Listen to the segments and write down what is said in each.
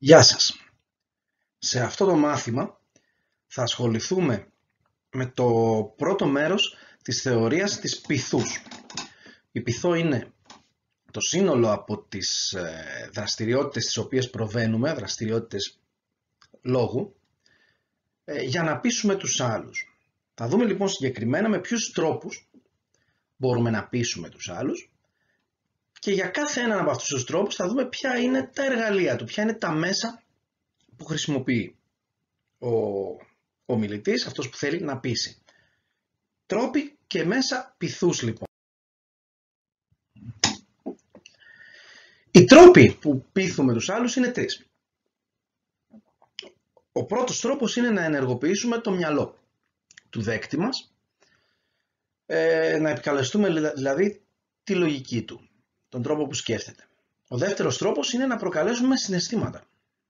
Γεια σας. Σε αυτό το μάθημα θα ασχοληθούμε με το πρώτο μέρος της θεωρίας της πειθούς. Η πειθό είναι το σύνολο από τις δραστηριότητες τις οποίες προβαίνουμε, δραστηριότητες λόγου, για να πείσουμε τους άλλους. Θα δούμε λοιπόν συγκεκριμένα με ποιους τρόπους μπορούμε να πείσουμε τους άλλους και για κάθε έναν από αυτούς τους τρόπους θα δούμε ποια είναι τα εργαλεία του, ποια είναι τα μέσα που χρησιμοποιεί ο μιλητής, αυτός που θέλει να πείσει. Τρόποι και μέσα πειθούς λοιπόν. Οι τρόποι που πείθουμε τους άλλους είναι τρεις. Ο πρώτος τρόπος είναι να ενεργοποιήσουμε το μυαλό του δέκτη μας, να επικαλεστούμε δηλαδή τη λογική του, τον τρόπο που σκέφτεται. Ο δεύτερος τρόπος είναι να προκαλέσουμε συναισθήματα.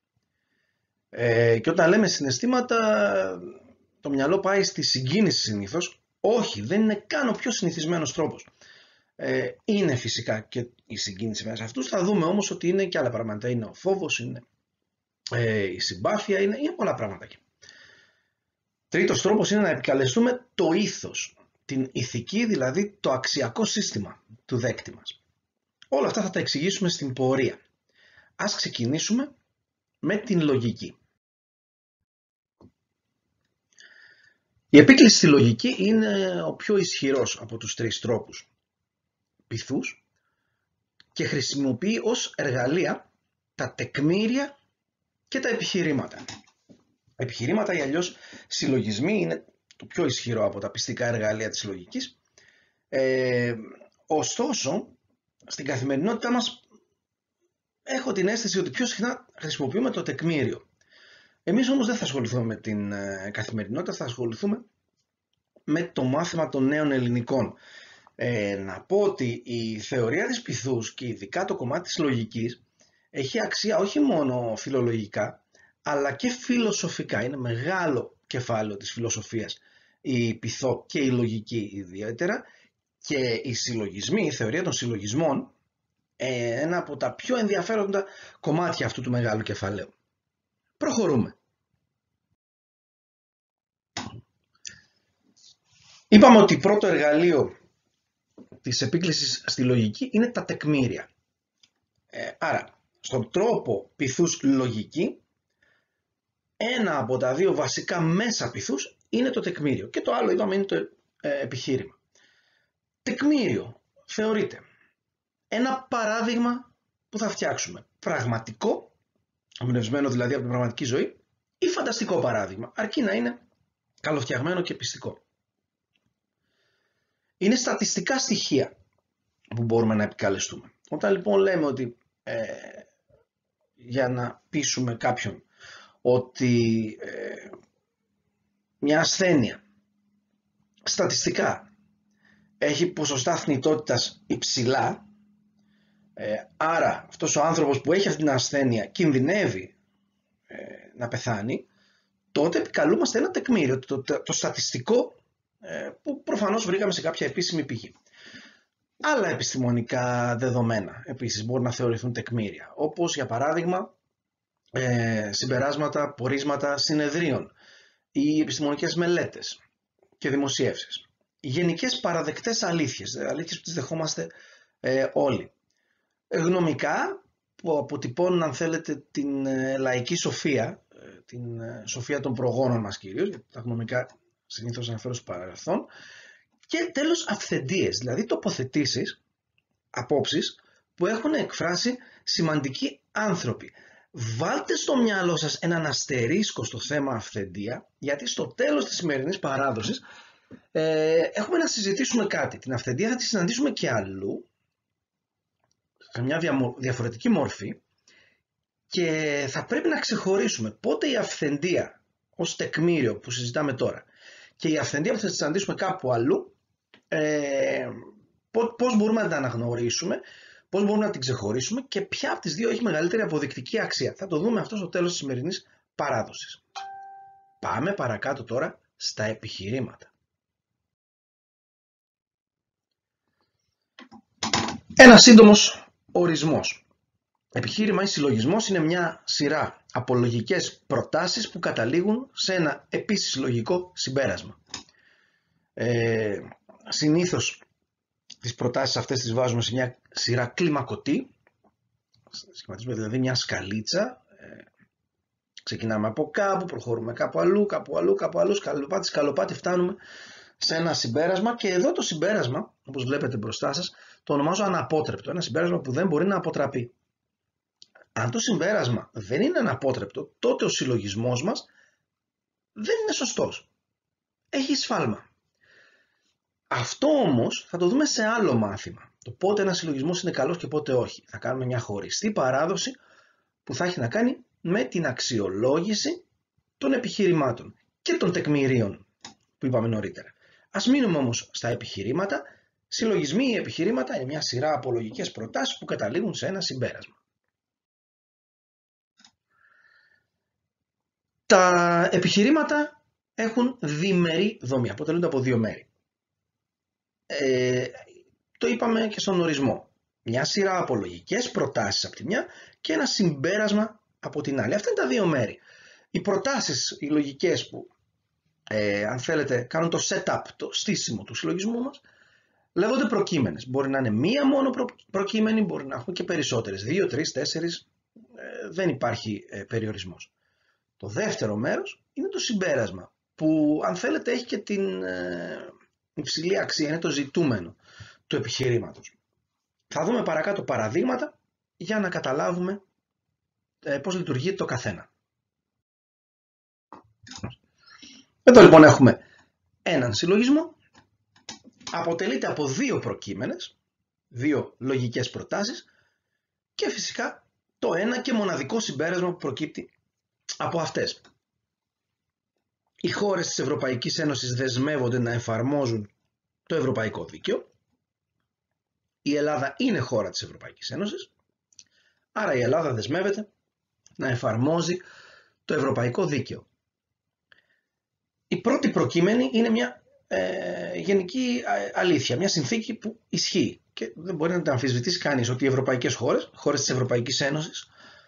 Και όταν λέμε συναισθήματα, το μυαλό πάει στη συγκίνηση συνήθως. Όχι, δεν είναι καν ο πιο συνηθισμένος τρόπος. Είναι φυσικά και η συγκίνηση μέσα σε αυτούς. Θα δούμε όμως ότι είναι και άλλα πράγματα. Είναι ο φόβος, είναι η συμπάθεια, είναι πολλά πράγματα εκεί. Τρίτος τρόπος είναι να επικαλεστούμε το ήθος, την ηθική, δηλαδή το αξιακό σύστημα του δέκτη μας. Όλα αυτά θα τα εξηγήσουμε στην πορεία. Ας ξεκινήσουμε με την λογική. Η επίκληση στη λογική είναι ο πιο ισχυρός από τους τρεις τρόπους πειθούς και χρησιμοποιεί ως εργαλεία τα τεκμήρια και τα επιχειρήματα. Επιχειρήματα ή αλλιώς συλλογισμοί είναι το πιο ισχυρό από τα πιστικά εργαλεία της λογικής. Ωστόσο, στην καθημερινότητά μας έχω την αίσθηση ότι πιο συχνά χρησιμοποιούμε το τεκμήριο. Εμείς όμως δεν θα ασχοληθούμε με την καθημερινότητα, θα ασχοληθούμε με το μάθημα των νέων ελληνικών. Να πω ότι η θεωρία της πειθούς και ειδικά το κομμάτι της λογικής έχει αξία όχι μόνο φιλολογικά, αλλά και φιλοσοφικά. Είναι μεγάλο κεφάλαιο της φιλοσοφίας η πειθό και η λογική ιδιαίτερα, και οι συλλογισμοί, η θεωρία των συλλογισμών, ένα από τα πιο ενδιαφέροντα κομμάτια αυτού του μεγάλου κεφαλαίου. Προχωρούμε. Είπαμε ότι πρώτο εργαλείο της επίκλησης στη λογική είναι τα τεκμήρια. Άρα, στον τρόπο πειθούς λογική, ένα από τα δύο βασικά μέσα πειθούς είναι το τεκμήριο και το άλλο είπαμε είναι το επιχείρημα. Τεκμήριο θεωρείται ένα παράδειγμα που θα φτιάξουμε, πραγματικό, εμπνευσμένο δηλαδή από την πραγματική ζωή, ή φανταστικό παράδειγμα, αρκεί να είναι καλοφτιαγμένο και πιστικό. Είναι στατιστικά στοιχεία που μπορούμε να επικαλεστούμε. Όταν λοιπόν λέμε ότι για να πείσουμε κάποιον ότι μια ασθένεια στατιστικά έχει ποσοστά θνητότητας υψηλά, άρα αυτός ο άνθρωπος που έχει αυτή την ασθένεια κινδυνεύει να πεθάνει, τότε επικαλούμαστε ένα τεκμήριο, το στατιστικό, που προφανώς βρήκαμε σε κάποια επίσημη πηγή. Άλλα επιστημονικά δεδομένα επίσης μπορούν να θεωρηθούν τεκμήρια, όπως για παράδειγμα συμπεράσματα, πορίσματα συνεδρίων ή επιστημονικές μελέτες και δημοσιεύσεις. Γενικές παραδεκτές αλήθειες, αλήθειες που τις δεχόμαστε όλοι. Γνωμικά που αποτυπώνουν, αν θέλετε, την λαϊκή σοφία, την σοφία των προγόνων μας κυρίως, γιατί τα γνωμικά συνήθως αναφέρω στο παρελθόν, και τέλος αυθεντίες, δηλαδή τοποθετήσεις, απόψεις που έχουν εκφράσει σημαντικοί άνθρωποι. Βάλτε στο μυαλό σας έναν αστερίσκο στο θέμα αυθεντία, γιατί στο τέλος της σημερινής παράδοσης έχουμε να συζητήσουμε κάτι. Την αυθεντία θα τη συναντήσουμε και αλλού, σε μια διαφορετική μορφή, και θα πρέπει να ξεχωρίσουμε πότε η αυθεντία ως τεκμήριο που συζητάμε τώρα και η αυθεντία που θα τη συναντήσουμε κάπου αλλού, πώς μπορούμε να τα αναγνωρίσουμε, πώς μπορούμε να την ξεχωρίσουμε και ποια από τις δύο έχει μεγαλύτερη αποδεικτική αξία. Θα το δούμε αυτό στο τέλος της σημερινής παράδοσης. Πάμε παρακάτω τώρα στα επιχειρήματα. Ένα σύντομος ορισμός. Επιχείρημα ή συλλογισμός είναι μια σειρά από λογικές προτάσεις που καταλήγουν σε ένα επίσης λογικό συμπέρασμα. Συνήθως τις προτάσεις αυτές τις βάζουμε σε μια σειρά κλιμακωτή, σχηματίζουμε δηλαδή μια σκαλίτσα, ξεκινάμε από κάπου, προχωρούμε κάπου αλλού, σκαλοπάτι, φτάνουμε σε ένα συμπέρασμα, και εδώ το συμπέρασμα, όπως βλέπετε μπροστά σας, το ονομάζω αναπότρεπτο, ένα συμπέρασμα που δεν μπορεί να αποτραπεί. Αν το συμπέρασμα δεν είναι αναπότρεπτο, τότε ο συλλογισμός μας δεν είναι σωστός. Έχει σφάλμα. Αυτό όμως θα το δούμε σε άλλο μάθημα. Το πότε ένας συλλογισμός είναι καλός και πότε όχι. Θα κάνουμε μια χωριστή παράδοση που θα έχει να κάνει με την αξιολόγηση των επιχειρημάτων και των τεκμηρίων που είπαμε νωρίτερα. Ας μείνουμε όμως στα επιχειρήματα. Συλλογισμοί ή επιχειρήματα είναι μια σειρά από λογικές προτάσεις που καταλήγουν σε ένα συμπέρασμα. Τα επιχειρήματα έχουν διμερή δομή, αποτελούνται από δύο μέρη. Το είπαμε και στον ορισμό. Μια σειρά από λογικές προτάσεις από τη μια και ένα συμπέρασμα από την άλλη. Αυτά είναι τα δύο μέρη. Οι προτάσεις, οι λογικές που, αν θέλετε, κάνουν το setup, το στήσιμο του συλλογισμού μας, λέγονται προκείμενες. Μπορεί να είναι μία μόνο προκείμενη, μπορεί να έχουμε και περισσότερες. 2, 3, 4, δεν υπάρχει περιορισμός. Το δεύτερο μέρος είναι το συμπέρασμα, που αν θέλετε έχει και την υψηλή αξία, είναι το ζητούμενο του επιχειρήματος. Θα δούμε παρακάτω παραδείγματα για να καταλάβουμε πώς λειτουργεί το καθένα. Εδώ λοιπόν έχουμε έναν συλλογισμό, αποτελείται από δύο προκείμενες, δύο λογικές προτάσεις και φυσικά το ένα και μοναδικό συμπέρασμα που προκύπτει από αυτές. Οι χώρες της Ευρωπαϊκής Ένωσης δεσμεύονται να εφαρμόζουν το ευρωπαϊκό δίκαιο. Η Ελλάδα είναι χώρα της Ευρωπαϊκής Ένωσης, άρα η Ελλάδα δεσμεύεται να εφαρμόζει το ευρωπαϊκό δίκαιο. Η πρώτη προκείμενη είναι μια γενική αλήθεια, μια συνθήκη που ισχύει και δεν μπορεί να την αμφισβητήσει κανείς, ότι οι ευρωπαϊκές χώρες, χώρες της Ευρωπαϊκής Ένωσης,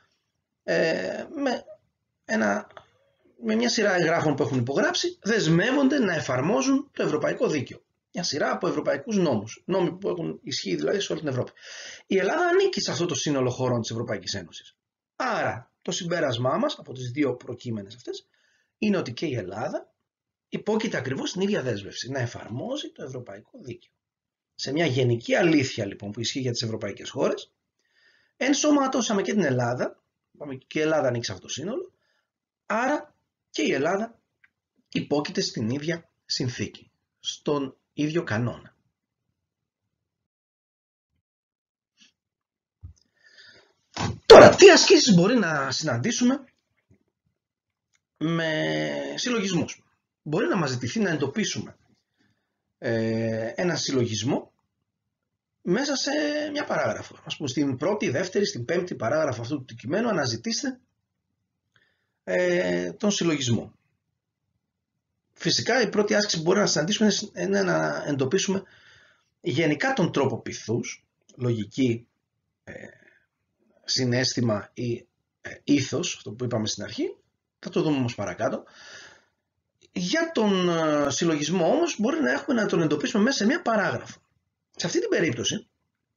με μια σειρά εγγράφων που έχουν υπογράψει, δεσμεύονται να εφαρμόζουν το ευρωπαϊκό δίκαιο. Μια σειρά από ευρωπαϊκούς νόμους, νόμοι που έχουν ισχύει δηλαδή σε όλη την Ευρώπη. Η Ελλάδα ανήκει σε αυτό το σύνολο χωρών της Ευρωπαϊκής Ένωσης. Άρα το συμπέρασμά μας από τις δύο προκείμενες αυτές είναι ότι και η Ελλάδα υπόκειται ακριβώς την ίδια δέσμευση, να εφαρμόζει το ευρωπαϊκό δίκαιο. Σε μια γενική αλήθεια λοιπόν που ισχύει για τις ευρωπαϊκές χώρες, ενσωματώσαμε και την Ελλάδα, και η Ελλάδα ανήκει σε αυτό το σύνολο, άρα και η Ελλάδα υπόκειται στην ίδια συνθήκη, στον ίδιο κανόνα. Τώρα, τι ασκήσεις μπορεί να συναντήσουμε με συλλογισμούς? Μπορεί να μας ζητηθεί να εντοπίσουμε ένα συλλογισμό μέσα σε μια παράγραφο. Ας πούμε στην πρώτη, δεύτερη, στην πέμπτη παράγραφο αυτού του κειμένου αναζητήστε τον συλλογισμό. Φυσικά η πρώτη άσκηση που μπορεί να συναντήσουμε είναι να εντοπίσουμε γενικά τον τρόπο πειθούς, λογική, συναίσθημα ή ήθος, αυτό που είπαμε στην αρχή, θα το δούμε όμως παρακάτω. Για τον συλλογισμό όμως μπορεί να έχουμε να τον εντοπίσουμε μέσα σε μια παράγραφο. Σε αυτή την περίπτωση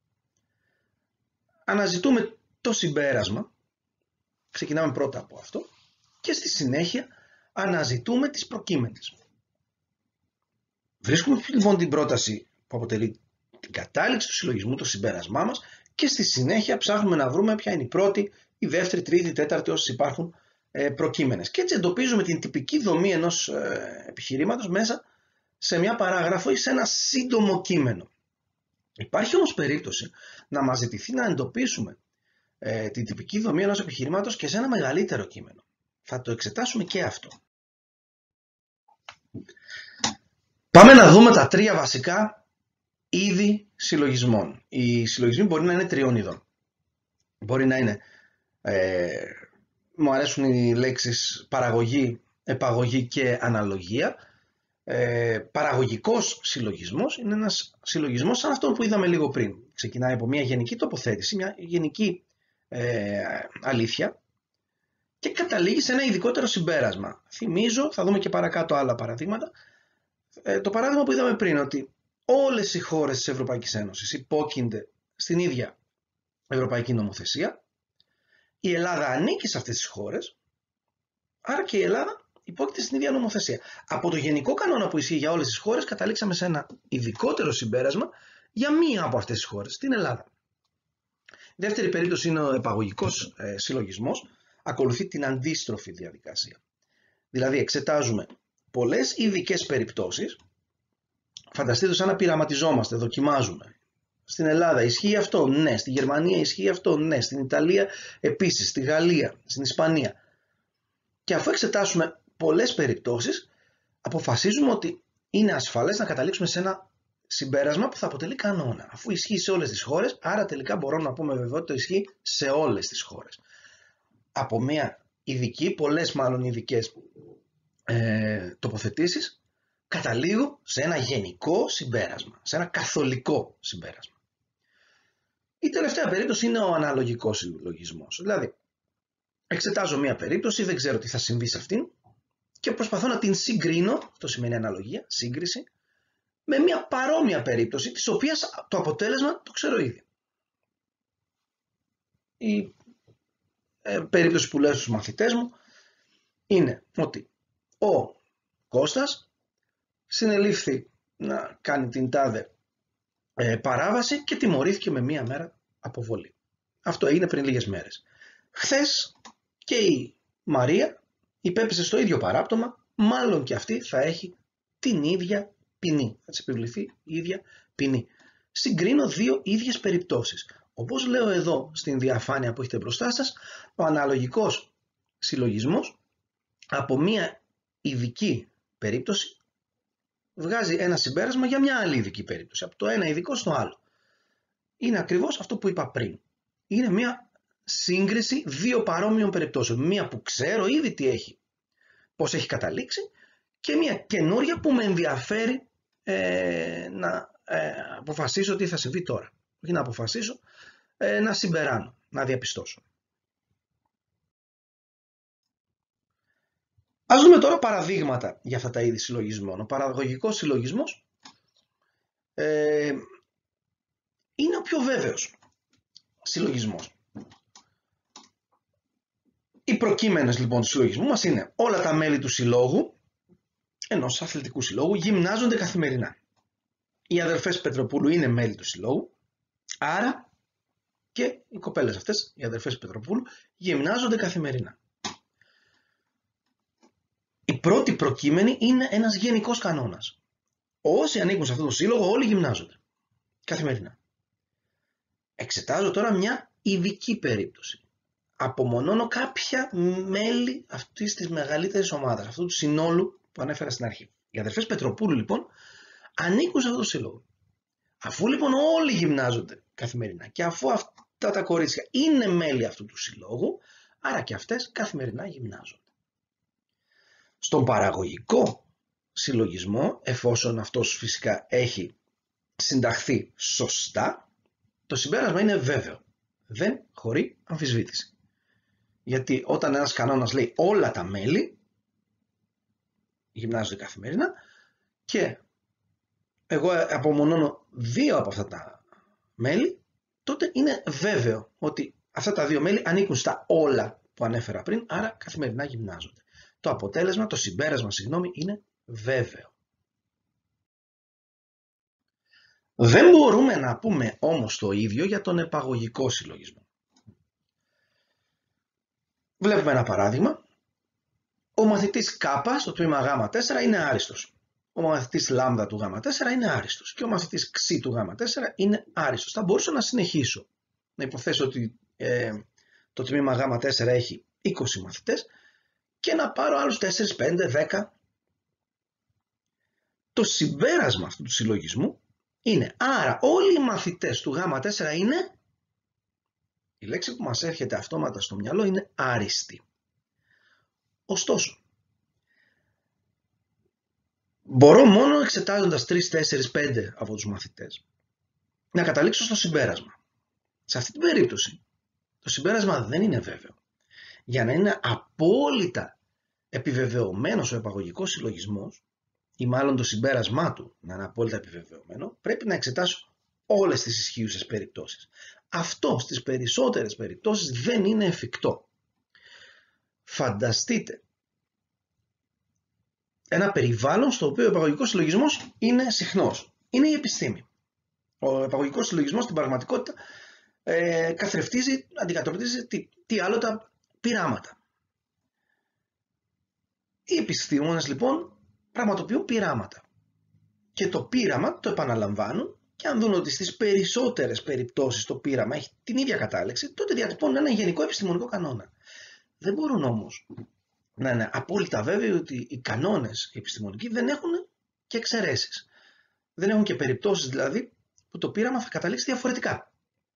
αναζητούμε το συμπέρασμα, ξεκινάμε πρώτα από αυτό και στη συνέχεια αναζητούμε τις προκείμενες. Βρίσκουμε λοιπόν την πρόταση που αποτελεί την κατάληξη του συλλογισμού, το συμπέρασμά μας, και στη συνέχεια ψάχνουμε να βρούμε ποια είναι η πρώτη, η δεύτερη, τρίτη, τέταρτη, όσες υπάρχουν προκείμενες. Και έτσι εντοπίζουμε την τυπική δομή ενός επιχειρήματος μέσα σε μια παράγραφο ή σε ένα σύντομο κείμενο. Υπάρχει όμως περίπτωση να μας ζητηθεί να εντοπίσουμε την τυπική δομή ενός επιχειρήματος και σε ένα μεγαλύτερο κείμενο. Θα το εξετάσουμε και αυτό. Πάμε να δούμε τα τρία βασικά είδη συλλογισμών. Οι συλλογισμοί μπορεί να είναι τριών ειδών. Μπορεί να είναι, μου αρέσουν οι λέξεις παραγωγή, επαγωγή και αναλογία. Παραγωγικός συλλογισμός είναι ένας συλλογισμός σαν αυτόν που είδαμε λίγο πριν. Ξεκινάει από μια γενική τοποθέτηση, μια γενική αλήθεια και καταλήγει σε ένα ειδικότερο συμπέρασμα. Θυμίζω, θα δούμε και παρακάτω άλλα παραδείγματα, το παράδειγμα που είδαμε πριν, ότι όλες οι χώρες της Ευρωπαϊκής Ένωσης υπόκεινται στην ίδια ευρωπαϊκή νομοθεσία, η Ελλάδα ανήκει σε αυτές τις χώρες, άρα και η Ελλάδα υπόκειται στην ίδια νομοθεσία. Από το γενικό κανόνα που ισχύει για όλες τις χώρες, καταλήξαμε σε ένα ειδικότερο συμπέρασμα για μία από αυτές τις χώρες, την Ελλάδα. Η δεύτερη περίπτωση είναι ο επαγωγικός συλλογισμός, ακολουθεί την αντίστροφη διαδικασία. Δηλαδή εξετάζουμε πολλές ειδικές περιπτώσεις, φανταστείτε σαν να πειραματιζόμαστε, δοκιμάζουμε. Στην Ελλάδα ισχύει αυτό, ναι. Στη Γερμανία ισχύει αυτό, ναι. Στην Ιταλία επίσης, στη Γαλλία, στην Ισπανία. Και αφού εξετάσουμε πολλές περιπτώσεις, αποφασίζουμε ότι είναι ασφαλές να καταλήξουμε σε ένα συμπέρασμα που θα αποτελεί κανόνα. Αφού ισχύει σε όλες τις χώρες, άρα τελικά μπορούμε να πούμε βεβαιότητα ισχύει σε όλες τις χώρες. Από μια ειδική, πολλές μάλλον ειδικές τοποθετήσεις, καταλήγω σε ένα γενικό συμπέρασμα, σε ένα καθολικό συμπέρασμα. Η τελευταία περίπτωση είναι ο αναλογικός συλλογισμός. Δηλαδή, εξετάζω μια περίπτωση, δεν ξέρω τι θα συμβεί σε αυτήν και προσπαθώ να την συγκρίνω, αυτό σημαίνει αναλογία, σύγκριση, με μια παρόμοια περίπτωση, της οποίας το αποτέλεσμα το ξέρω ήδη. Η περίπτωση που λέω στους μαθητές μου είναι ότι ο Κώστας συνελήφθη να κάνει την τάδε παράβαση και τιμωρήθηκε με μία μέρα αποβολή. Αυτό έγινε πριν λίγες μέρες. Χθες και η Μαρία υπέπεσε στο ίδιο παράπτωμα, μάλλον και αυτή θα έχει την ίδια ποινή. Θα της επιβληθεί η ίδια ποινή. Συγκρίνω δύο ίδιες περιπτώσεις. Όπως λέω εδώ στην διαφάνεια που έχετε μπροστά σας, ο αναλογικός συλλογισμός από μία ειδική περίπτωση βγάζει ένα συμπέρασμα για μια άλλη ειδική περίπτωση. Από το ένα ειδικό στο άλλο. Είναι ακριβώς αυτό που είπα πριν. Είναι μια σύγκριση δύο παρόμοιων περιπτώσεων. Μία που ξέρω ήδη τι έχει, πώς έχει καταλήξει, και μια καινούρια που με ενδιαφέρει να αποφασίσω τι θα συμβεί τώρα. Όχι να αποφασίσω, να συμπεράνω, να διαπιστώσω. Ας δούμε τώρα παραδείγματα για αυτά τα είδη συλλογισμών. Ο παραγωγικός συλλογισμός είναι ο πιο βέβαιος συλλογισμός. Οι προκείμενες λοιπόν του συλλογισμού μας είναι όλα τα μέλη του συλλόγου, ενός αθλητικού συλλόγου, γυμνάζονται καθημερινά. Οι αδερφές Πετροπούλου είναι μέλη του συλλόγου, άρα και οι κοπέλες αυτές, οι αδερφές Πετροπούλου, γυμνάζονται καθημερινά. Η πρώτη προκείμενη είναι ένας γενικός κανόνας. Όσοι ανήκουν σε αυτό το σύλλογο, όλοι γυμνάζονται καθημερινά. Εξετάζω τώρα μια ειδική περίπτωση. Απομονώνω κάποια μέλη αυτής της μεγαλύτερης ομάδας, αυτού του συνόλου που ανέφερα στην αρχή. Οι αδερφές Πετροπούλου λοιπόν ανήκουν σε αυτό το σύλλογο. Αφού λοιπόν όλοι γυμνάζονται καθημερινά και αφού αυτά τα κορίτσια είναι μέλη αυτού του συλλόγου, άρα και αυτές καθημερινά γυμνάζονται. Στον παραγωγικό συλλογισμό, εφόσον αυτός φυσικά έχει συνταχθεί σωστά, το συμπέρασμα είναι βέβαιο. Δεν χωρεί αμφισβήτηση. Γιατί όταν ένας κανόνας λέει όλα τα μέλη γυμνάζονται καθημερινά και εγώ απομονώνω δύο από αυτά τα μέλη, τότε είναι βέβαιο ότι αυτά τα δύο μέλη ανήκουν στα όλα που ανέφερα πριν, άρα καθημερινά γυμνάζονται. Το αποτέλεσμα, το συμπέρασμα, είναι βέβαιο. Δεν μπορούμε να πούμε όμως το ίδιο για τον επαγωγικό συλλογισμό. Βλέπουμε ένα παράδειγμα. Ο μαθητής Κ στο τμήμα Γ4 είναι άριστος. Ο μαθητής Λ του Γ4 είναι άριστος. Και ο μαθητής Ξ του Γ4 είναι άριστος. Θα μπορούσα να συνεχίσω. Να υποθέσω ότι το τμήμα Γ4 έχει 20 μαθητές και να πάρω άλλους 4, 5, 10. Το συμπέρασμα αυτού του συλλογισμού είναι άρα όλοι οι μαθητές του Γ4 είναι, η λέξη που μας έρχεται αυτόματα στο μυαλό είναι άριστοι. Ωστόσο, μπορώ μόνο εξετάζοντας 3, 4, 5 από τους μαθητές να καταλήξω στο συμπέρασμα. Σε αυτή την περίπτωση, Το συμπέρασμα δεν είναι βέβαιο. Για να είναι απόλυτα επιβεβαιωμένος ο επαγωγικός συλλογισμός, ή μάλλον το συμπέρασμά του να είναι απόλυτα επιβεβαιωμένο, πρέπει να εξετάσω όλες τις ισχύουσες περιπτώσεις. Αυτό στις περισσότερες περιπτώσεις δεν είναι εφικτό. Φανταστείτε ένα περιβάλλον στο οποίο ο επαγωγικός συλλογισμός είναι συχνός. Είναι η επιστήμη. Ο επαγωγικός συλλογισμός στην πραγματικότητα καθρεφτίζει, αντικατοπτρίζει τι άλλο, τα πειράματα. Οι επιστήμονες λοιπόν πραγματοποιούν πειράματα. Και το πείραμα το επαναλαμβάνουν και αν δουν ότι στις περισσότερες περιπτώσεις το πείραμα έχει την ίδια κατάληξη, τότε διατυπώνουν ένα γενικό επιστημονικό κανόνα. Δεν μπορούν όμως να είναι απόλυτα βέβαιοι ότι οι κανόνες επιστημονικοί δεν έχουν και εξαιρέσεις. Δεν έχουν και περιπτώσεις δηλαδή που το πείραμα θα καταλήξει διαφορετικά.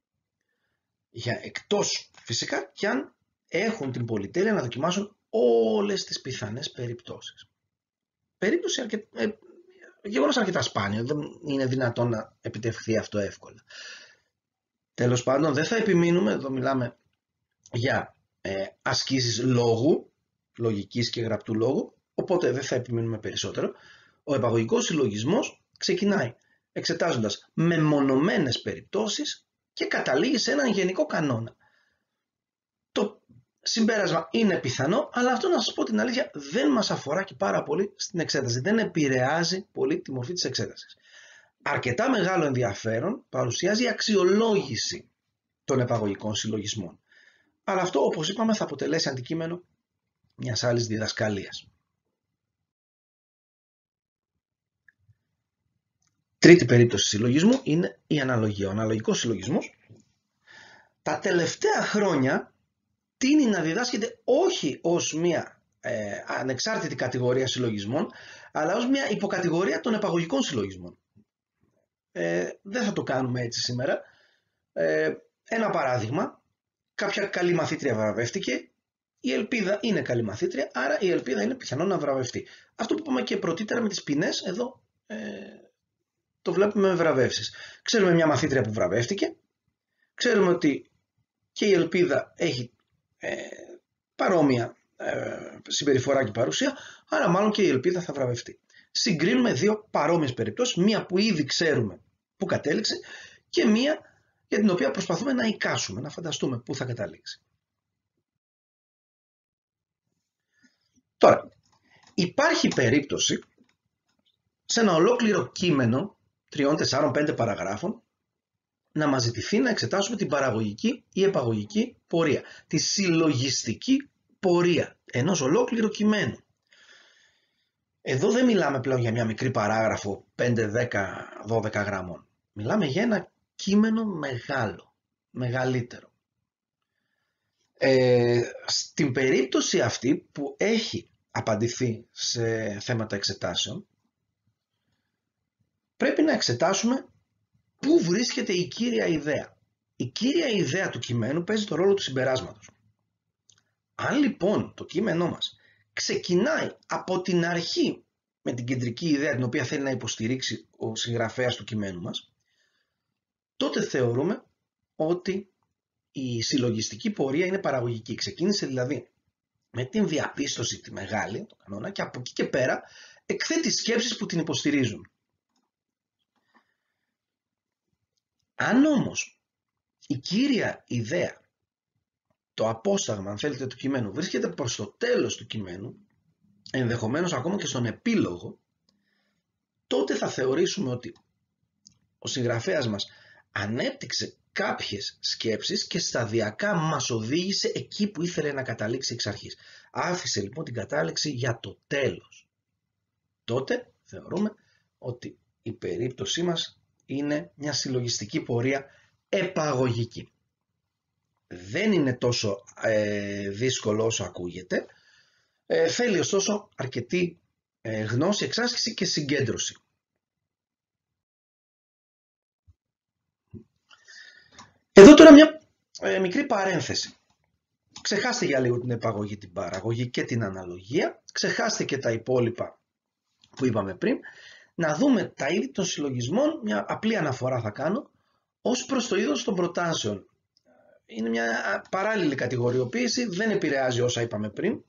Εκτός φυσικά και αν έχουν την πολυτέλεια να δοκιμάσουν όλες τις πιθανές περιπτώσεις. Περίπτωση γεγονός αρκετά σπάνιο, δεν είναι δυνατόν να επιτευχθεί αυτό εύκολα. Τέλος πάντων, δεν θα επιμείνουμε, εδώ μιλάμε για ασκήσεις λόγου, λογικής και γραπτού λόγου, οπότε δεν θα επιμείνουμε περισσότερο. Ο επαγωγικός συλλογισμός ξεκινάει εξετάζοντας μεμονωμένες περιπτώσεις και καταλήγει σε έναν γενικό κανόνα. Το συμπέρασμα είναι πιθανό, αλλά αυτό, να σας πω την αλήθεια, δεν μας αφορά και πάρα πολύ στην εξέταση. Δεν επηρεάζει πολύ τη μορφή της εξέτασης. Αρκετά μεγάλο ενδιαφέρον παρουσιάζει η αξιολόγηση των επαγωγικών συλλογισμών. Αλλά αυτό, όπως είπαμε, θα αποτελέσει αντικείμενο μιας άλλης διδασκαλίας. Τρίτη περίπτωση συλλογισμού είναι η αναλογία. Ο αναλογικός συλλογισμός τα τελευταία χρόνια τείνει να διδάσκεται όχι ως μια ανεξάρτητη κατηγορία συλλογισμών, αλλά ως μια υποκατηγορία των επαγωγικών συλλογισμών. Δεν θα το κάνουμε έτσι σήμερα. Ένα παράδειγμα, κάποια καλή μαθήτρια βραβεύτηκε, η ελπίδα είναι καλή μαθήτρια, άρα η ελπίδα είναι πιθανό να βραβευτεί. Αυτό που είπαμε και πρωτήτερα με τις ποινές, εδώ το βλέπουμε με βραβεύσεις. Ξέρουμε μια μαθήτρια που βραβεύτηκε, ξέρουμε ότι και η ελπίδα έχει παρόμοια συμπεριφορά και παρουσία, άρα μάλλον και η ελπίδα θα βραβευτεί. Συγκρίνουμε δύο παρόμοιες περιπτώσεις, μία που ήδη ξέρουμε που κατέληξε και μία για την οποία προσπαθούμε να εικάσουμε, να φανταστούμε πού θα καταλήξει. Τώρα, υπάρχει περίπτωση σε ένα ολόκληρο κείμενο 3, 4, 5 παραγράφων να μας ζητηθεί να εξετάσουμε την παραγωγική ή επαγωγική πορεία, τη συλλογιστική πορεία ενός ολόκληρου κειμένου. Εδώ δεν μιλάμε πλέον για μια μικρή παράγραφο 5, 10, 12 γραμμών. Μιλάμε για ένα κείμενο μεγάλο, μεγαλύτερο. Στην περίπτωση αυτή που έχει απαντηθεί σε θέματα εξετάσεων, πρέπει να εξετάσουμε πού βρίσκεται η κύρια ιδέα. Η κύρια ιδέα του κειμένου παίζει το ρόλο του συμπεράσματος. Αν λοιπόν το κείμενό μας ξεκινάει από την αρχή με την κεντρική ιδέα την οποία θέλει να υποστηρίξει ο συγγραφέας του κειμένου μας, τότε θεωρούμε ότι η συλλογιστική πορεία είναι παραγωγική. Ξεκίνησε δηλαδή με την διαπίστωση τη μεγάλη, το κανόνα, και από εκεί και πέρα εκθέτει σκέψεις που την υποστηρίζουν. Αν όμως η κύρια ιδέα, το απόσταγμα αν θέλετε του κειμένου, βρίσκεται προς το τέλος του κειμένου, ενδεχομένως ακόμα και στον επίλογο, τότε θα θεωρήσουμε ότι ο συγγραφέας μας ανέπτυξε κάποιες σκέψεις και σταδιακά μας οδήγησε εκεί που ήθελε να καταλήξει εξ αρχής. Άφησε λοιπόν την κατάληξη για το τέλος. Τότε θεωρούμε ότι η περίπτωσή μας είναι μια συλλογιστική πορεία επαγωγική. Δεν είναι τόσο δύσκολο όσο ακούγεται. Θέλει ωστόσο αρκετή γνώση, εξάσκηση και συγκέντρωση. Εδώ τώρα μια μικρή παρένθεση. Ξεχάστε για λίγο την επαγωγή, την παραγωγή και την αναλογία. Ξεχάστε και τα υπόλοιπα που είπαμε πριν. Να δούμε τα είδη των συλλογισμών, μια απλή αναφορά θα κάνω, ως προς το είδος των προτάσεων. είναι μια παράλληλη κατηγοριοποίηση, δεν επηρεάζει όσα είπαμε πριν.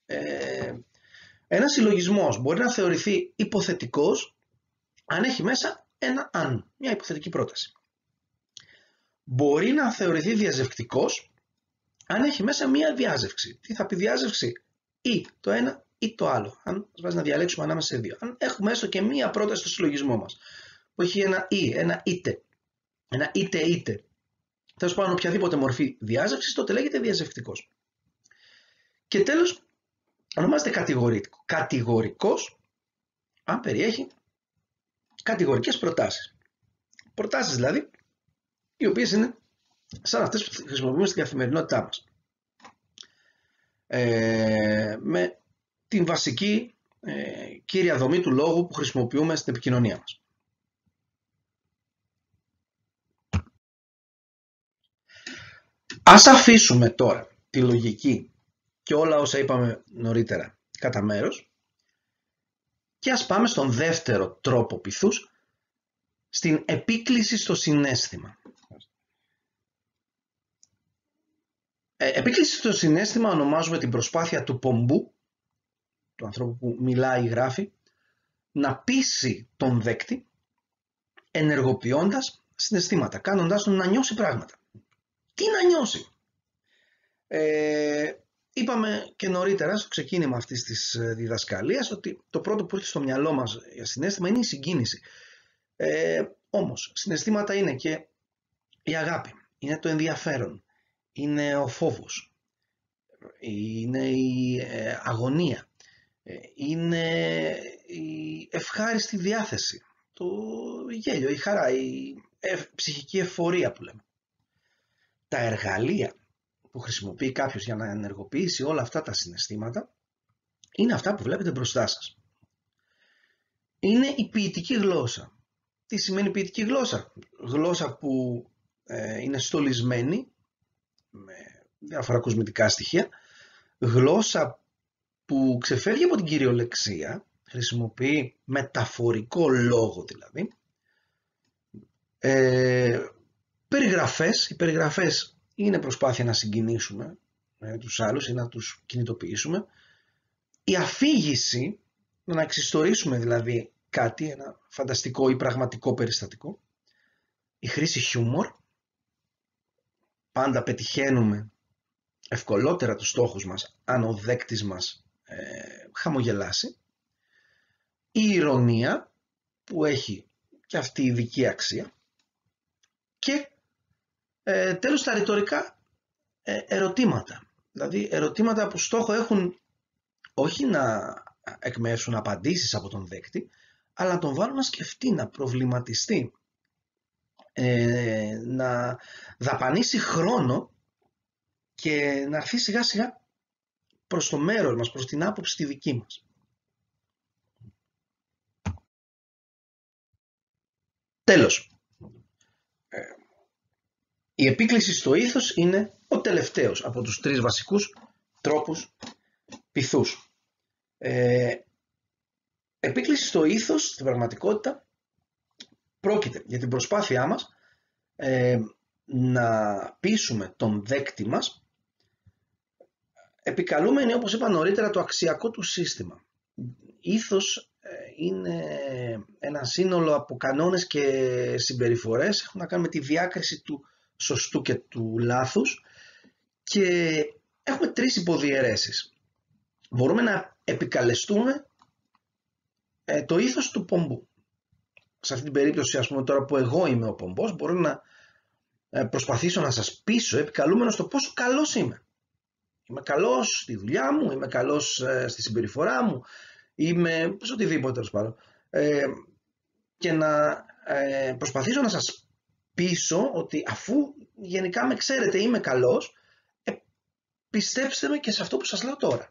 Ένας συλλογισμός μπορεί να θεωρηθεί υποθετικός αν έχει μέσα ένα αν, μια υποθετική πρόταση. Μπορεί να θεωρηθεί διαζευκτικός αν έχει μέσα μια διάζευξη. Τι θα πει διάζευξη? Ή το ένα ή το άλλο. Αν μας βάζει να διαλέξουμε ανάμεσα σε δύο. Αν έχουμε έστω και μία πρόταση στο συλλογισμό μας που έχει ένα ή, ένα είτε, ένα είτε, τέλος πάντων οποιαδήποτε μορφή διάζευξης, τότε λέγεται διαζευκτικός. Και τέλος, ονομάζεται κατηγορικός αν περιέχει κατηγορικές προτάσεις. Προτάσεις δηλαδή, οι οποίες είναι σαν αυτές που χρησιμοποιούμε στην καθημερινότητά μας. Με την βασική κύρια δομή του λόγου που χρησιμοποιούμε στην επικοινωνία μας. Ας αφήσουμε τώρα τη λογική και όλα όσα είπαμε νωρίτερα κατά μέρος και ας πάμε στον δεύτερο τρόπο πειθούς, στην επίκληση στο συναίσθημα. Επίκληση στο συναίσθημα ονομάζουμε την προσπάθεια του πομπού, του ανθρώπου που μιλάει ή γράφει, να πείσει τον δέκτη ενεργοποιώντας συναισθήματα, κάνοντάς τον να νιώσει πράγματα. Τι να νιώσει? Είπαμε και νωρίτερα στο ξεκίνημα αυτής της διδασκαλίας ότι το πρώτο που έρχεται στο μυαλό μας για συναίσθημα είναι η συγκίνηση. Όμως συναισθήματα είναι και η αγάπη, είναι το ενδιαφέρον, είναι ο φόβος, είναι η αγωνία, είναι η ευχάριστη διάθεση, το γέλιο, η χαρά, η ψυχική εφορία που λέμε. Τα εργαλεία που χρησιμοποιεί κάποιος για να ενεργοποιήσει όλα αυτά τα συναισθήματα είναι αυτά που βλέπετε μπροστά σας. Είναι η ποιητική γλώσσα. Τι σημαίνει ποιητική γλώσσα? Γλώσσα που είναι στολισμένη με διάφορα κοσμητικά στοιχεία, γλώσσα που ξεφεύγει από την κυριολεξία, χρησιμοποιεί μεταφορικό λόγο δηλαδή, περιγραφές. Οι περιγραφές είναι προσπάθεια να συγκινήσουμε τους άλλους ή να τους κινητοποιήσουμε. Η αφήγηση, να εξιστορήσουμε δηλαδή κάτι, ένα φανταστικό ή πραγματικό περιστατικό. Η χρήση χιούμορ, πάντα πετυχαίνουμε ευκολότερα τους στόχους μας αν ο δέκτης μας χαμογελάσει. Η ηρωνία, που έχει και αυτή ειδική αξία. Και τέλος τα ρητορικά ερωτήματα. Δηλαδή ερωτήματα που στόχο έχουν όχι να εκμεύσουν απαντήσεις από τον δέκτη, αλλά να τον βάλουν να σκεφτεί, να προβληματιστεί, να δαπανίσει χρόνο και να έρθει σιγά σιγά προς το μέρος μας, προς την άποψη τη δική μας. Τέλος, η επίκληση στο ήθος είναι ο τελευταίος από τους τρεις βασικούς τρόπους πειθούς. Επίκληση στο ήθος, στην πραγματικότητα, πρόκειται για την προσπάθειά μας να πείσουμε τον δέκτη μας, επικαλούμενοι, όπως είπα νωρίτερα, το αξιακό του σύστημα. Ήθος είναι ένα σύνολο από κανόνες και συμπεριφορές, έχουν να κάνουν με τη διάκριση του σωστού και του λάθους και έχουμε τρεις υποδιαιρέσεις. Μπορούμε να επικαλεστούμε το ήθος του πομπού. Σε αυτή την περίπτωση, ας πούμε, τώρα που εγώ είμαι ο πομπός, μπορώ να προσπαθήσω να σας πείσω επικαλούμενος το πόσο καλός είμαι. Είμαι καλός στη δουλειά μου, είμαι καλός στη συμπεριφορά μου, είμαι σε οτιδήποτε τέλος πάντων. Και να προσπαθήσω να σας πείσω ότι αφού γενικά με ξέρετε είμαι καλός, πιστέψτε με και σε αυτό που σας λέω τώρα.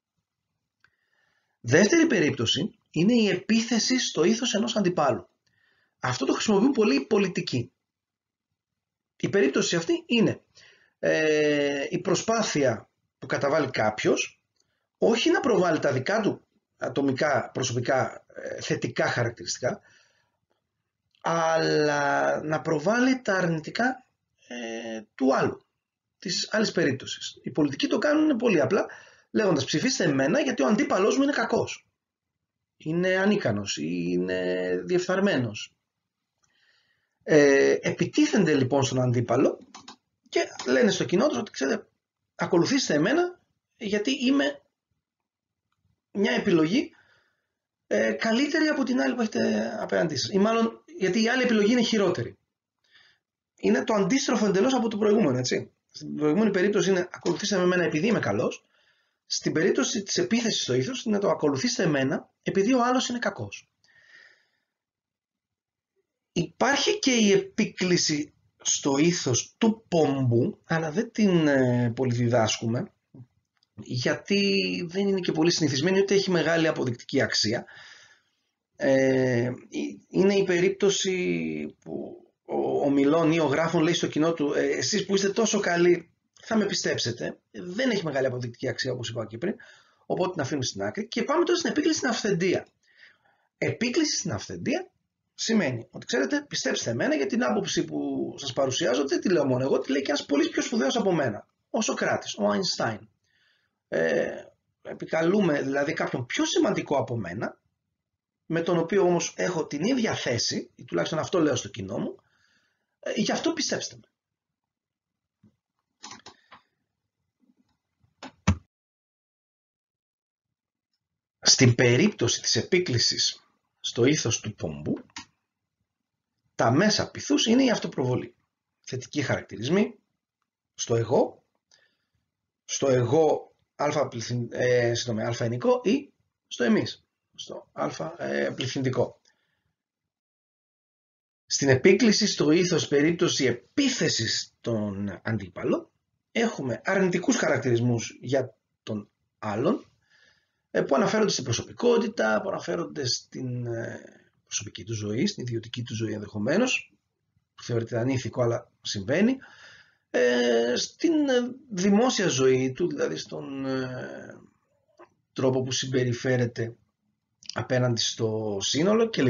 Δεύτερη περίπτωση είναι η επίθεση στο ήθος ενός αντιπάλου. Αυτό το χρησιμοποιούν πολλοί πολιτικοί. Η περίπτωση αυτή είναι η προσπάθεια που καταβάλει κάποιος όχι να προβάλλει τα δικά του ατομικά, προσωπικά θετικά χαρακτηριστικά, αλλά να προβάλλει τα αρνητικά του άλλου. της άλλης περίπτωσης. Οι πολιτικοί το κάνουν πολύ απλά, λέγοντας ψηφίστε εμένα γιατί ο αντίπαλός μου είναι κακός, είναι ανίκανος ή είναι διεφθαρμένος. Επιτίθενται λοιπόν στον αντίπαλο και λένε στο κοινό τους ότι ξέρετε, ακολουθήστε εμένα γιατί είμαι μια επιλογή καλύτερη από την άλλη που έχετε απέναντί σας, ή μάλλον γιατί η άλλη επιλογή είναι χειρότερη. Είναι το αντίστροφο εντελώς από το προηγούμενο, έτσι. Στην προηγούμενη περίπτωση είναι ακολουθήστε με εμένα επειδή είμαι καλός. Στην περίπτωση της επίθεσης στο ήθος είναι το ακολουθήστε εμένα επειδή ο άλλος είναι κακός. Υπάρχει και η επίκληση στο ήθος του πομπού, αλλά δεν την πολυδιδάσκουμε, γιατί δεν είναι και πολύ συνηθισμένη, ούτε έχει μεγάλη αποδεικτική αξία. Είναι η περίπτωση που ο μιλών ή ο γράφων λέει στο κοινό του εσείς που είστε τόσο καλοί θα με πιστέψετε. Δεν έχει μεγάλη αποδεικτική αξία όπως είπα και πριν, οπότε την αφήνουμε στην άκρη και πάμε τώρα στην επίκληση στην αυθεντία. Επίκληση στην αυθεντία σημαίνει ότι ξέρετε πιστέψτε εμένα για την άποψη που σας παρουσιάζω δεν τη λέω μόνο εγώ, τη λέει και ένας πολύ πιο σπουδαίος από μένα, ο Σοκράτης, ο Αϊνστάιν. Επικαλούμε δηλαδή κάποιον πιο σημαντικό από μένα, με τον οποίο όμως έχω την ίδια θέση, ή τουλάχιστον αυτό λέω στο κοινό μου, γι' αυτό πιστέψτε με. Στην περίπτωση της επίκλησης στο ήθος του πομπού, τα μέσα πειθούς είναι η αυτοπροβολή. Θετικοί χαρακτηρισμοί στο εγώ α ενικό ή στο εμείς, στο α πληθυντικό. Στην επίκληση στο ήθος περίπτωση επίθεσης στον αντίπαλο έχουμε αρνητικούς χαρακτηρισμούς για τον άλλον που αναφέρονται στην προσωπικότητα, που αναφέρονται στην προσωπική του ζωή, στην ιδιωτική του ζωή ενδεχομένως, που θεωρείται ανήθικο αλλά συμβαίνει, στην δημόσια ζωή του, δηλαδή στον τρόπο που συμπεριφέρεται απέναντι στο σύνολο κλπ.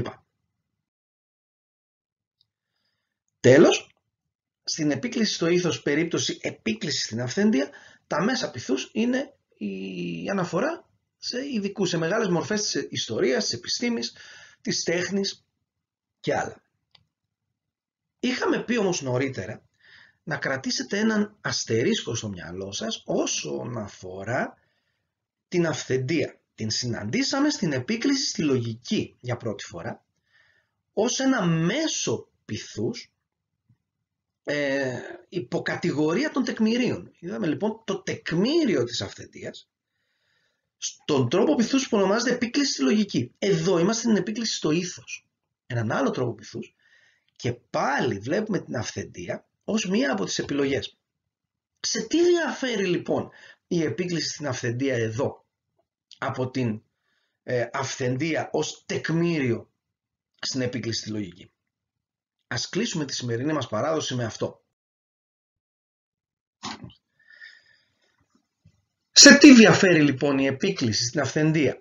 Τέλος, στην επίκληση στο ήθος περίπτωση επίκληση στην αυθεντία, τα μέσα πειθούς είναι η αναφορά σε ειδικούς, σε μεγάλες μορφές της ιστορίας, της επιστήμης, της τέχνης και άλλα. Είχαμε πει όμως νωρίτερα να κρατήσετε έναν αστερίσκο στο μυαλό σας όσον αφορά την αυθεντία. Την συναντήσαμε στην επίκληση στη λογική για πρώτη φορά ως ένα μέσο πειθούς υποκατηγορία των τεκμηρίων. Είδαμε λοιπόν το τεκμήριο της αυθεντίας στον τρόπο πειθούς που ονομάζεται επίκληση στη λογική. Εδώ είμαστε στην επίκληση στο ήθος. Έναν άλλο τρόπο πειθούς και πάλι βλέπουμε την αυθεντία ως μία από τις επιλογές. Σε τι διαφέρει λοιπόν η επίκληση στην αυθεντία εδώ από την αυθεντία ως τεκμήριο στην επίκληση στη λογική? Ας κλείσουμε τη σημερινή μας παράδοση με αυτό. Σε τι διαφέρει λοιπόν η επίκληση στην αυθεντία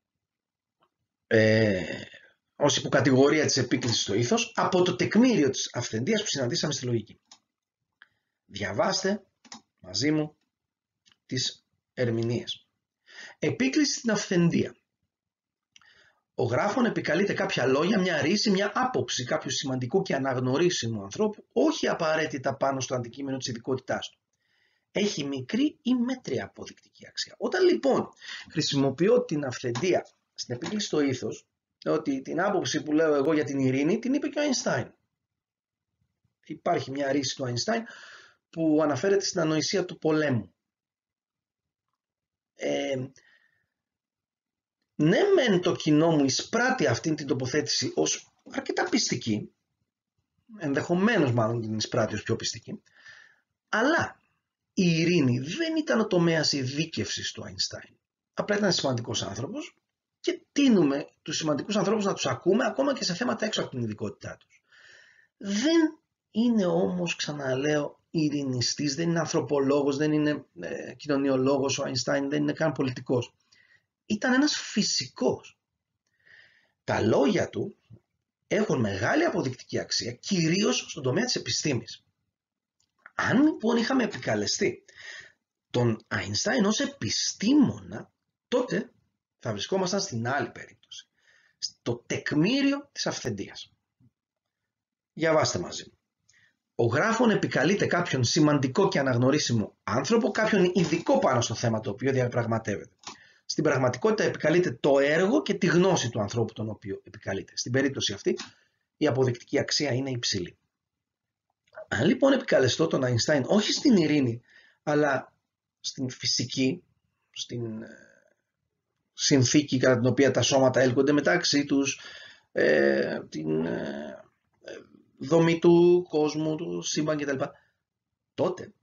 ως υποκατηγορία της επίκλησης στο ήθος από το τεκμήριο της αυθεντίας που συναντήσαμε στη λογική? Διαβάστε μαζί μου τις ερμηνείες. Επίκληση στην αυθεντία. Ο γράφων επικαλείται κάποια λόγια, μια ρίση, μια άποψη κάποιου σημαντικού και αναγνωρίσιμου ανθρώπου, όχι απαραίτητα πάνω στο αντικείμενο της ειδικότητάς του. Έχει μικρή ή μέτρια αποδεικτική αξία. Όταν λοιπόν χρησιμοποιώ την αυθεντία στην επίκληση στο ήθος, ότι την άποψη που λέω εγώ για την ειρήνη την είπε και ο Αϊνστάιν. Υπάρχει μια ρίση του Αϊνστάιν που αναφέρεται στην ανοησία του πολέμου. Ναι μεν το κοινό μου εισπράττει αυτή την τοποθέτηση ως αρκετά πιστική, ενδεχομένως μάλλον την εισπράττει ως πιο πιστική, αλλά η ειρήνη δεν ήταν ο τομέας ειδίκευσης του Αϊνστάιν. Απλά ήταν σημαντικός άνθρωπος και τείνουμε τους σημαντικούς ανθρώπους να τους ακούμε ακόμα και σε θέματα έξω από την ειδικότητά τους. Δεν είναι όμως, ξαναλέω, ειρηνιστής, δεν είναι ανθρωπολόγος, δεν είναι κοινωνιολόγος ο Αϊνστάιν, δεν είναι καν πολιτικός. Ήταν ένας φυσικός. Τα λόγια του έχουν μεγάλη αποδεικτική αξία, κυρίως στον τομέα της επιστήμης. Αν λοιπόν είχαμε επικαλεστεί τον Αϊνστάιν ως επιστήμονα, τότε θα βρισκόμασταν στην άλλη περίπτωση, στο τεκμήριο της αυθεντίας. Διαβάστε μαζί μου. Ο γράφων επικαλείται κάποιον σημαντικό και αναγνωρίσιμο άνθρωπο, κάποιον ειδικό πάνω στο θέμα το οποίο διαπραγματεύεται. Στην πραγματικότητα επικαλείται το έργο και τη γνώση του ανθρώπου τον οποίο επικαλείται. Στην περίπτωση αυτή η αποδεικτική αξία είναι υψηλή. Αν λοιπόν επικαλεστώ τον Αϊνστάιν όχι στην ειρήνη, αλλά στην φυσική, στην συνθήκη κατά την οποία τα σώματα έλκονται μεταξύ τους, την δομή του κόσμου, του σύμπαν κτλ. Τότε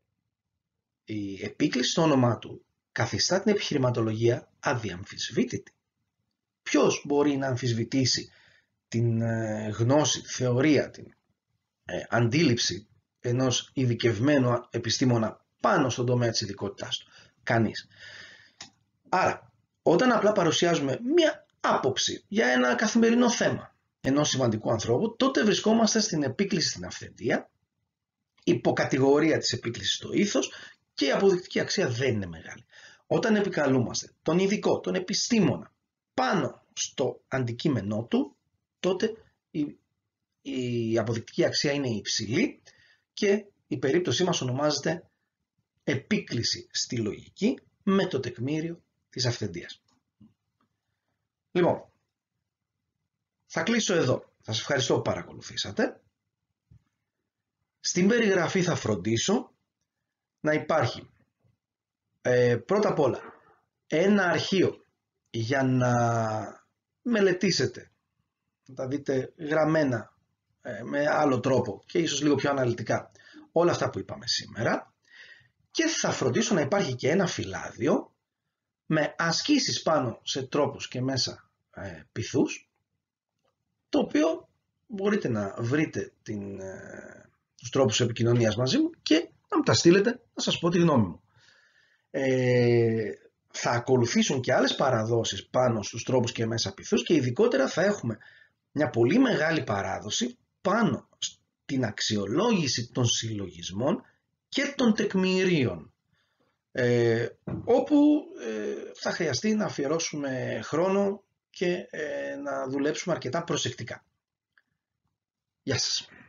η επίκληση στο όνομά του καθιστά την επιχειρηματολογία αδιαμφισβήτητη. Ποιος μπορεί να αμφισβητήσει την γνώση, τη θεωρία, την αντίληψη ενός ειδικευμένου επιστήμονα πάνω στον τομέα της ειδικότητάς του? Κανείς. Άρα, όταν απλά παρουσιάζουμε μία άποψη για ένα καθημερινό θέμα ενός σημαντικού ανθρώπου, τότε βρισκόμαστε στην επίκληση στην αυθεντία, υποκατηγορία της επίκλησης στο ήθος, και η αποδεικτική αξία δεν είναι μεγάλη. Όταν επικαλούμαστε τον ειδικό, τον επιστήμονα, πάνω στο αντικείμενό του, τότε η αποδεικτική αξία είναι υψηλή και η περίπτωσή μας ονομάζεται επίκληση στη λογική με το τεκμήριο της αυθεντίας. Λοιπόν, θα κλείσω εδώ. Θα σας ευχαριστώ που παρακολουθήσατε. Στην περιγραφή θα φροντίσω να υπάρχει πρώτα απ' όλα ένα αρχείο για να μελετήσετε, να τα δείτε γραμμένα με άλλο τρόπο και ίσως λίγο πιο αναλυτικά όλα αυτά που είπαμε σήμερα, και θα φροντίσω να υπάρχει και ένα φυλάδιο με ασκήσεις πάνω σε τρόπους και μέσα πυθούς, το οποίο μπορείτε να βρείτε τους τρόπους επικοινωνίας μαζί μου και να μου τα στείλετε να σας πω τη γνώμη μου. Θα ακολουθήσουν και άλλες παραδόσεις πάνω στους τρόπους και μέσα πυθούς και ειδικότερα θα έχουμε μια πολύ μεγάλη παράδοση πάνω στην αξιολόγηση των συλλογισμών και των τεκμηρίων, όπου θα χρειαστεί να αφιερώσουμε χρόνο και να δουλέψουμε αρκετά προσεκτικά. Γεια σας.